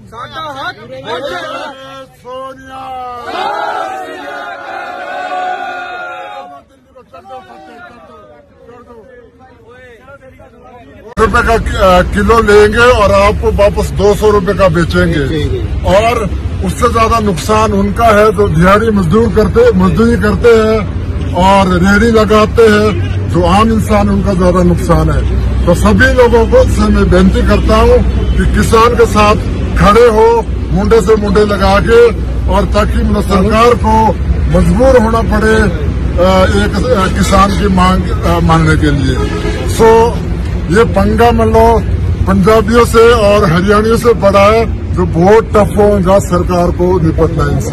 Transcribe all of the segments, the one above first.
साडा हक सोनिया रुपए का किलो लेंगे और आपको वापस 200 रुपए का बेचेंगे। और उससे ज्यादा नुकसान उनका है जो दिहाड़ी मजदूरी करते हैं और रेहड़ी लगाते हैं, जो आम इंसान उनका ज्यादा नुकसान है। तो सभी लोगों को से मैं बेनती करता हूँ कि किसान के साथ खड़े हो, मुंडे से मुंडे लगा के, और ताकि सरकार को मजबूर होना पड़े एक किसान की मांग मानने के लिए। सो ये पंगा मान लो पंजाबियों से और हरियाणियों से बड़ा है, जो बहुत टफ होगा सरकार को निपटना इनसे।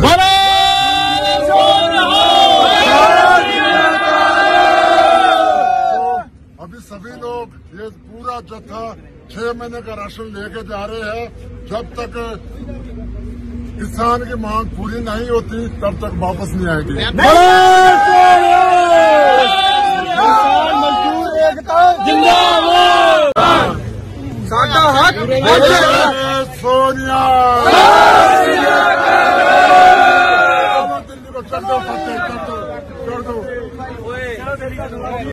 अभी सभी लोग ये पूरा जत्था 6 महीने का राशन लेके जा रहे हैं। जब तक किसान की मांग पूरी नहीं होती तब तक वापस नहीं आएगी। जिंदाबाद, साडा हक सोनिया दिल्ली को कर दो।